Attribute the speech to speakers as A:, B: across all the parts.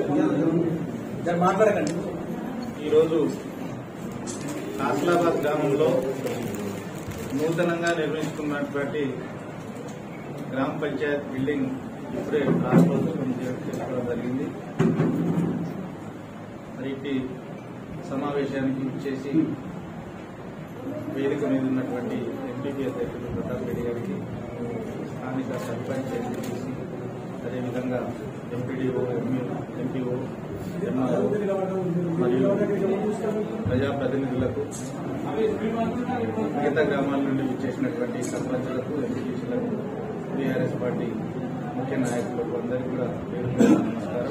A: మాట్లాడకండి. ఈరోజు కాస్లాబాద్ గ్రామంలో నూతనంగా నిర్మించుకున్నటువంటి గ్రామ పంచాయత్ బిల్డింగ్ ఇప్పుడే ప్రారంభోత్సవం చేసుకోవడం జరిగింది. మరి ఇట్టి సమావేశానికి ఇచ్చేసి వేదిక మీద ఉన్నటువంటి ఎంపీపీ అధ్యక్షుడు ప్రతాప్ రెడ్డి గారికి, స్థానిక సర్పంచ్ ఎంపీటీసీ, అదేవిధంగా ఎంపీడీఓ, ఎంపీఓ, ఎంఆర్ఓ మరియు ప్రజాప్రతినిధులకు, మిగతా గ్రామాల నుండి విచ్చేసినటువంటి సర్పంచులకు, ఎంపీటీసీలకు, బీఆర్ఎస్ పార్టీ ముఖ్య నాయకులకు అందరికీ కూడా నమస్కారం.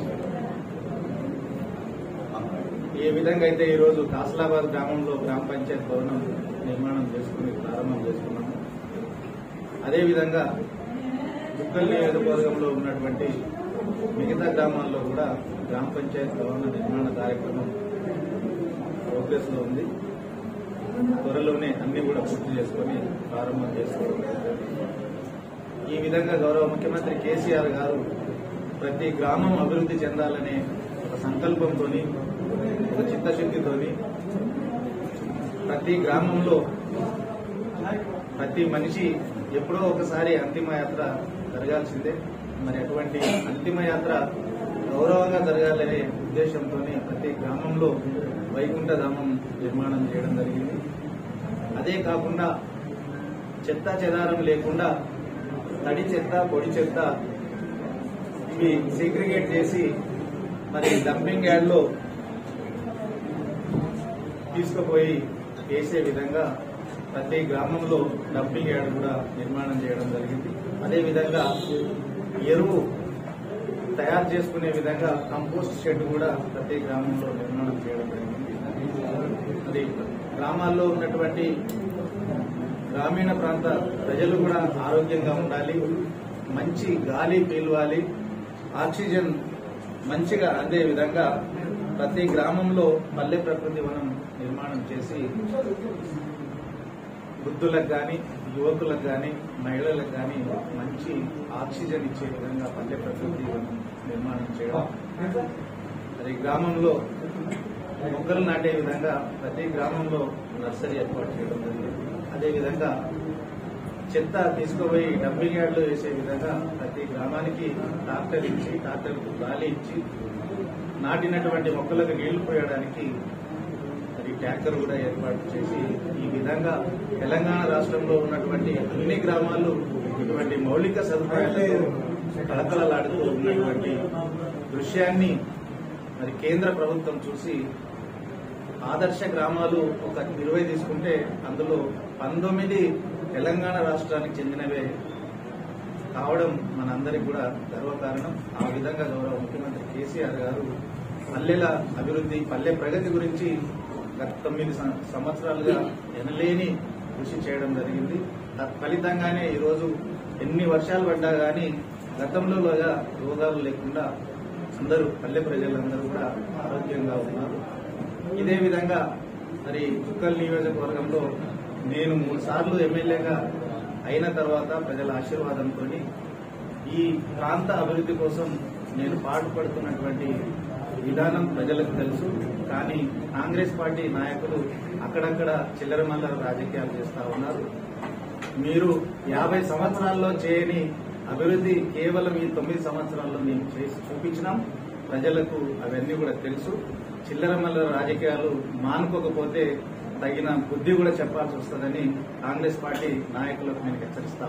A: ఏ విధంగా అయితే ఈరోజు కాస్లాబాద్ గ్రామంలో గ్రామ పంచాయత్ భవనం నిర్మాణం చేసుకుని ప్రారంభం చేసుకున్నాము, అదేవిధంగా జుక్కల్ నియోజకవర్గంలో ఉన్నటువంటి మిగతా గ్రామాల్లో కూడా గ్రామ పంచాయత్ భవన నిర్మాణ కార్యక్రమం ప్రోగ్రెస్ లో ఉంది. త్వరలోనే అన్ని కూడా పూర్తి చేసుకుని ప్రారంభం చేసుకోవడం. ఈ విధంగా గౌరవ ముఖ్యమంత్రి కేసీఆర్ గారు ప్రతి గ్రామం అభివృద్ధి చెందాలనే ఒక సంకల్పంతో, ఒక చిత్తశుద్ధితోని ప్రతి గ్రామంలో ప్రతి మనిషి ఎప్పుడో ఒకసారి అంతిమయాత్ర జరగాల్సిందే. మరి అటువంటి అంతిమయాత్ర గౌరవంగా జరగాలనే ఉద్దేశంతో ప్రతి గ్రామంలో వైకుంఠధామం నిర్మాణం చేయడం జరిగింది. అదే కాకుండా చెత్త చెదారం లేకుండా తడి చెత్త, పొడి చెత్త ఇవి సెగ్రిగేట్ చేసి మరి డంపింగ్ యార్డ్లో తీసుకుపోయి వేసే విధంగా ప్రతి గ్రామంలో డంపింగ్ యార్డ్ కూడా నిర్మాణం చేయడం జరిగింది. అదేవిధంగా ఎరువు తయారు చేసుకునే విధంగా కంపోస్ట్ షెడ్ కూడా ప్రతి గ్రామంలో నిర్మాణం చేయడం జరిగింది. అది గ్రామాల్లో ఉన్నటువంటి గ్రామీణ ప్రాంత ప్రజలు కూడా ఆరోగ్యంగా ఉండాలి, మంచి గాలి పీల్వాలి, ఆక్సిజన్ మంచిగా అందే విధంగా ప్రతి గ్రామంలో పల్లె ప్రకృతి వనం నిర్మాణం చేసి వృద్ధులకు కానీ, యువకులకు కానీ, మహిళలకు కానీ మంచి ఆక్సిజన్ ఇచ్చే విధంగా పల్లె ప్రకృతి వనం నిర్మాణం చేయడం. అది గ్రామంలో మొక్కలు నాటే విధంగా ప్రతి గ్రామంలో నర్సరీ ఏర్పాటు చేయడం జరిగింది. అదేవిధంగా చెత్త తీసుకుపోయి డంపింగ్ యార్డ్లో వేసే విధంగా ప్రతి గ్రామానికి ట్రాక్టర్ ఇచ్చి, ట్రాక్టర్కు గాలి ఇచ్చి, నాటినటువంటి మొక్కలకు నీళ్లు పోయడానికి అది ట్యాంకర్ కూడా ఏర్పాటు చేసి ఈ విధంగా తెలంగాణ రాష్ట్రంలో ఉన్నటువంటి అన్ని గ్రామాలు ఇటువంటి మౌలిక సదుపాయాలతో కళకళలాడుతూ ఉన్నటువంటి దృశ్యాన్ని మరి కేంద్ర ప్రభుత్వం చూసి ఆదర్శ గ్రామాలు ఒక 20 తీసుకుంటే అందులో 19 తెలంగాణ రాష్ట్రానికి చెందినవే కావడం మనందరికీ కూడా గర్వకారణం. ఆ విధంగా గౌరవ ముఖ్యమంత్రి కేసీఆర్ గారు పల్లెల అభివృద్ధి, పల్లె ప్రగతి గురించి గత 9 సంవత్సరాలుగా ఎనలేని కృషి చేయడం జరిగింది. ఫలితంగానే ఈరోజు ఎన్ని వర్షాలు పడ్డా గానీ గతంలో రోగాలు లేకుండా అందరూ పల్లె ప్రజలందరూ కూడా ఆరోగ్యంగా ఉన్నారు. ఇదే విధంగా మరి జుక్కల్ నియోజకవర్గంలో నేను 3 సార్లు ఎమ్మెల్యేగా అయిన తర్వాత ప్రజల ఆశీర్వాదంతో ఈ ప్రాంత అభివృద్ధి కోసం నేను పాటుపడుతున్నటువంటి విధానం ప్రజలకు తెలుసు. కానీ కాంగ్రెస్ పార్టీ నాయకులు అక్కడక్కడ చిల్లర మల్లర రాజకీయాలు చేస్తా ఉన్నారు. మీరు 50 సంవత్సరాల్లో చేయని అభివృద్ధి కేవలం ఈ 9 సంవత్సరాల్లో మేము చేసి చూపించినాం. ప్రజలకు అవన్నీ కూడా తెలుసు. చిల్లర మల్లర రాజకీయాలు మానుకోకపోతే తగిన బుద్ధి కూడా చెప్పాల్సి వస్తుందని కాంగ్రెస్ పార్టీ నాయకులకు నేను హెచ్చరిస్తా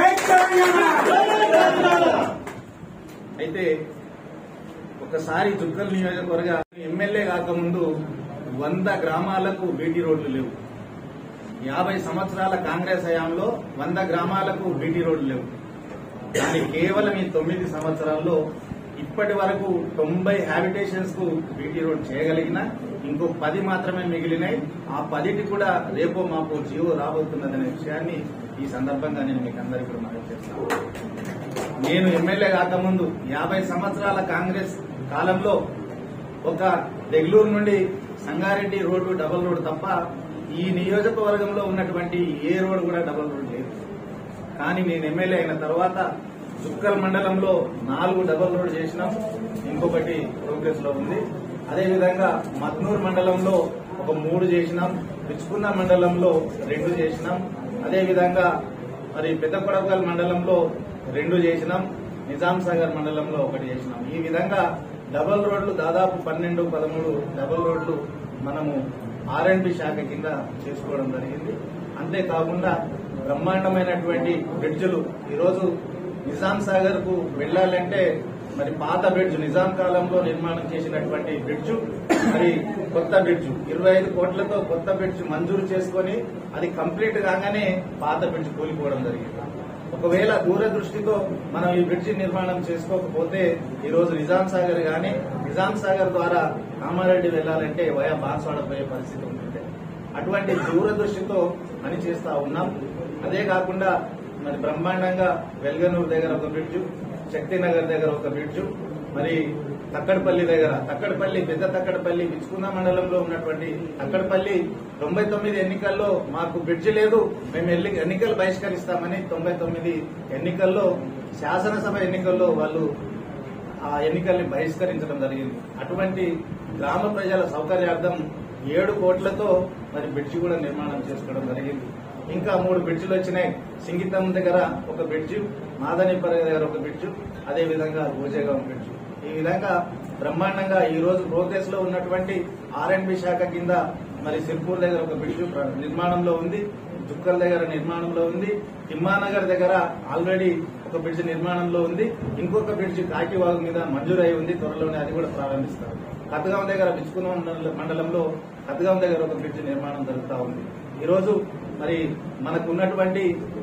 A: ఉన్నాను. అయితే ఒకసారి జుక్కల్ నియోజకవర్గ ఎమ్మెల్యే కాకముందు 100 గ్రామాలకు బీటీ రోడ్లు లేవు. 50 సంవత్సరాల కాంగ్రెస్ హయాంలో 100 గ్రామాలకు బీటీ రోడ్లు లేవు. కానీ కేవలం ఈ 9 సంవత్సరాల్లో ఇప్పటి వరకు 90 హ్యాబిటేషన్స్ కు బీటీ రోడ్ చేయగలిగిన ఇంకో 10 మాత్రమే మిగిలినాయి. ఆ 10టి కూడా రేపో మాపో జీవో రాబోతున్నదనే విషయాన్ని ఈ సందర్భంగా నేను మీకు అందరికీ కూడా మనవి చేస్తాను. నేను ఎమ్మెల్యే కాకముందు 50 సంవత్సరాల కాంగ్రెస్ కాలంలో ఒక దెగ్లూరు నుండి సంగారెడ్డి రోడ్డు డబుల్ రోడ్ తప్ప ఈ నియోజకవర్గంలో ఉన్నటువంటి ఏ రోడ్ కూడా డబుల్ రోడ్ లేదు. కానీ నేను ఎమ్మెల్యే అయిన తర్వాత జుక్కల్ మండలంలో 4 డబుల్ రోడ్ చేసినాం, ఇంకొకటి ప్రోగ్రెస్ లో ఉంది. అదేవిధంగా మద్నూర్ మండలంలో ఒక 3 చేసినాం, పిచ్చుకున్న మండలంలో 2 చేసినాం. అదేవిధంగా మరి పెద్దకొడగల్ మండలంలో 2 చేసినాం, నిజాం సాగర్ మండలంలో 1 చేసినాం. ఈ విధంగా డబుల్ రోడ్లు దాదాపు 12-13 డబుల్ రోడ్లు మనము R&B శాఖ కింద చేసుకోవడం జరిగింది. అంతేకాకుండా బ్రహ్మాండమైనటువంటి బ్రిడ్జులు ఈరోజు నిజాం సాగర్ కు వెళ్లాలంటే మరి పాత బ్రిడ్జ్ నిజాం కాలంలో నిర్మాణం చేసినటువంటి బ్రిడ్జు, మరి కొత్త బ్రిడ్జ్ 25 కోట్లతో కొత్త బ్రిడ్జ్ మంజూరు చేసుకుని అది కంప్లీట్ కాగానే పాత బ్రిడ్జ్ కూలిపోవడం జరిగింది. ఒకవేళ దూరదృష్టితో మనం ఈ బ్రిడ్జి నిర్మాణం చేసుకోకపోతే ఈ రోజు నిజాం సాగర్ గాని నిజాం సాగర్ ద్వారా కామారెడ్డి వెళ్లాలంటే వయా బాన్స్వాడ పోయే పరిస్థితి ఉంటుంది. అటువంటి దూరదృష్టితో పని చేస్తా ఉన్నాం. అదే కాకుండా మరి బ్రహ్మాండంగా వెల్గనూరు దగ్గర ఒక బ్రిడ్జు, శక్తినగర్ దగ్గర ఒక బ్రిడ్జు, మరి తక్కడపల్లి దగ్గర పెద్ద తక్కడపల్లి పిచ్చుకున్న మండలంలో ఉన్నటువంటి తక్కడపల్లి 99 ఎన్నికల్లో మాకు బ్రిడ్జి లేదు, మేము ఎన్నికలు బహిష్కరిస్తామని 99 ఎన్నికల్లో శాసనసభ ఎన్నికల్లో వాళ్ళు ఆ ఎన్నికల్ని బహిష్కరించడం జరిగింది. అటువంటి గ్రామ ప్రజల సౌకర్యార్థం 7 కోట్లతో మరి బ్రిడ్జి కూడా నిర్మాణం చేసుకోవడం జరిగింది. ఇంకా 3 బ్రిడ్జిలు వచ్చినాయి. సింగితం దగ్గర ఒక బ్రిడ్జి, మాదనిపర్తి దగ్గర ఒక బ్రిడ్జి, అదేవిధంగా భోజగాం బ్రిడ్జి. ఈ విధంగా బ్రహ్మాండంగా ఈ రోజు ప్రోగ్రెస్ లో ఉన్నటువంటి R&B శాఖ కింద మరి సిర్పూర్ దగ్గర ఒక బ్రిడ్జి నిర్మాణంలో ఉంది, జుక్కల్ దగ్గర నిర్మాణంలో ఉంది, తిమ్మానగర్ దగ్గర ఆల్రెడీ ఒక బ్రిడ్జి నిర్మాణంలో ఉంది, ఇంకొక బ్రిడ్జి కాకివాగు మీద మంజూరై ఉంది, త్వరలోనే అది కూడా ప్రారంభిస్తారు. కతగాం దగ్గర పిచ్చుకున్న మండలంలో కతగాం దగ్గర ఒక బ్రిడ్జి నిర్మాణం జరుగుతూ ఉంది. ఈరోజు మరి మనకున్నటువంటి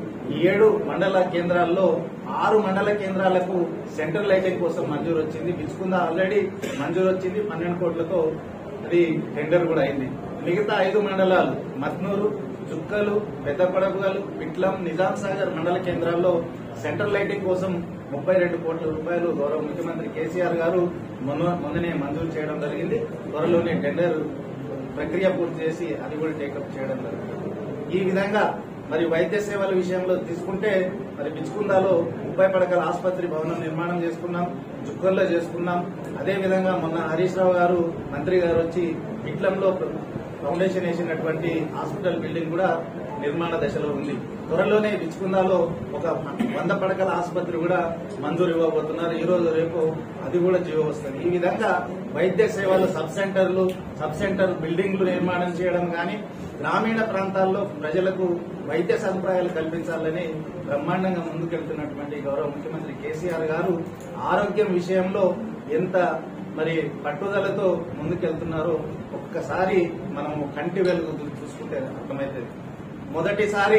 A: 7 మండల కేంద్రాల్లో 6 మండల కేంద్రాలకు సెంట్రల్ లైటింగ్ కోసం మంజూరు వచ్చింది. పిచ్చుకుంద ఆల్రెడీ మంజూరు వచ్చింది, 12 కోట్లతో అది టెండర్ కూడా అయింది. మిగతా 5 మండలాలు మద్నూరు, చుక్కలు, పెద్దకొడగల్, పిట్లం, నిజాం సాగర్ మండల కేంద్రాల్లో సెంట్రల్ లైటింగ్ కోసం 32 కోట్ల రూపాయలు గౌరవ ముఖ్యమంత్రి కేసీఆర్ గారు మొన్ననే మంజూరు చేయడం జరిగింది. త్వరలోనే టెండర్ ప్రక్రియ పూర్తి చేసి అది కూడా టేకప్ చేయడం జరిగింది. ఈ విధంగా మరి వైద్య సేవల విషయంలో తీసుకుంటే మరి పిచ్చుకుందాలో 30 పడకల ఆసుపత్రి భవనం నిర్మాణం చేసుకున్నాం, జుక్కల్లో చేసుకున్నాం. అదేవిధంగా మొన్న హరీష్ రావు గారు మంత్రి గారు వచ్చి పిట్లంలో ఫౌండేషన్ వేసినటువంటి హాస్పిటల్ బిల్డింగ్ కూడా నిర్మాణ దశలో ఉంది. త్వరలోనే పిచ్చుకుందాలో ఒక 100 పడకల ఆసుపత్రి కూడా మంజూరు ఇవ్వబోతున్నారు. ఈ రోజు రేపు అది కూడా జీవో వస్తుంది. ఈ విధంగా వైద్య సేవలు సబ్ సెంటర్ బిల్డింగ్లు నిర్మాణం చేయడం గాని గ్రామీణ ప్రాంతాల్లో ప్రజలకు వైద్య సదుపాయాలు కల్పించాలని బ్రహ్మాండంగా ముందుకెళ్తున్నటువంటి గౌరవ ముఖ్యమంత్రి కేసీఆర్ గారు ఆరోగ్యం విషయంలో ఎంత మరి పట్టుదలతో ముందుకెళ్తున్నారో ఒక్కసారి మనము కంటి వెలుగు చూసుకుంటే అర్థమవుతుంది. మొదటిసారి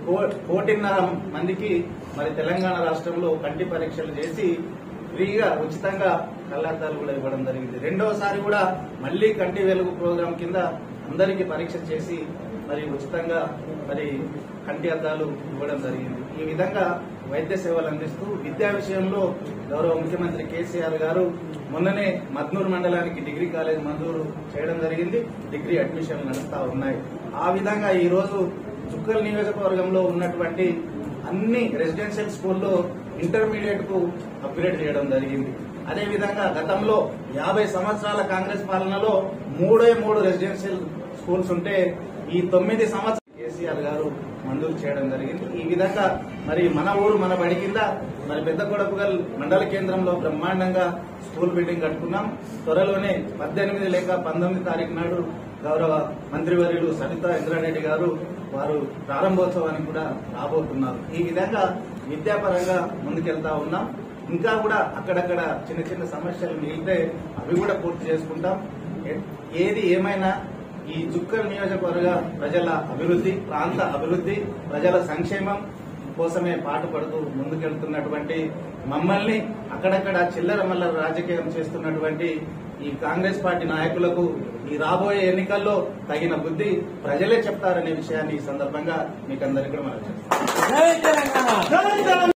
A: 1.5 మందికి మరి తెలంగాణ రాష్ట్రంలో కంటి పరీక్షలు చేసి ఫ్రీగా ఉచితంగా కళ్లద్దాలు కూడా ఇవ్వడం జరిగింది. రెండవసారి కూడా మళ్లీ కంటి వెలుగు ప్రోగ్రాం కింద అందరికీ పరీక్ష చేసి మరి ఉచితంగా మరి కంటి అద్దాలు ఇవ్వడం జరిగింది. ఈ విధంగా వైద్య సేవలు అందిస్తూ విద్యా విషయంలో గౌరవ ముఖ్యమంత్రి కేసీఆర్ గారు మొన్ననే మద్నూర్ మండలానికి డిగ్రీ కాలేజ్ మంజూరు చేయడం జరిగింది. డిగ్రీ అడ్మిషన్లు నడుస్తా ఉన్నాయి. ఆ విధంగా ఈ రోజు చుక్కల్ నియోజకవర్గంలో ఉన్నటువంటి అన్ని రెసిడెన్షియల్ స్కూల్లో ఇంటర్మీడియట్ కు అప్గ్రేడ్ చేయడం జరిగింది. అదేవిధంగా గతంలో 50 సంవత్సరాల కాంగ్రెస్ పాలనలో 3 రెసిడెన్షియల్ స్కూల్స్ ఉంటే ఈ 9 సంవత్సరాలు కేసీఆర్ గారు మంజూరు చేయడం జరిగింది. ఈ విధంగా మరి మన ఊరు మన బడి కింద మరి పెద్దకొడగల్ మండల కేంద్రంలో బ్రహ్మాండంగా స్కూల్ బిల్డింగ్ కట్టుకున్నాం. త్వరలోనే 18 లేక 19 తారీఖు నాడు గౌరవ మంత్రివర్యులు సబితా ఇంద్రారెడ్డి గారు వారు ప్రారంభోత్సవానికి కూడా రాబోతున్నారు. ఈ విధంగా విద్యాపరంగా ముందుకెళ్తా ఉన్నాం. ఇంకా కూడా అక్కడక్కడ చిన్న సమస్యలు మిగిలితే అవి కూడా పూర్తి చేసుకుంటాం. ఏది ఏమైనా ఈ చుక్కల్ నియోజకవర్గ ప్రజల అభివృద్ధి, ప్రాంత అభివృద్ధి, ప్రజల సంక్షేమం కోసమే పాటుపడుతూ ముందుకెళ్తున్నటువంటి మమ్మల్ని అక్కడక్కడ చిల్లర మల్లర రాజకీయం చేస్తున్నటువంటి ఈ కాంగ్రెస్ పార్టీ నాయకులకు ఈ రాబోయే ఎన్నికల్లో తగిన బుద్ధి ప్రజలే చెప్తారనే విషయాన్ని ఈ సందర్భంగా మీకందరికీ కూడా మనం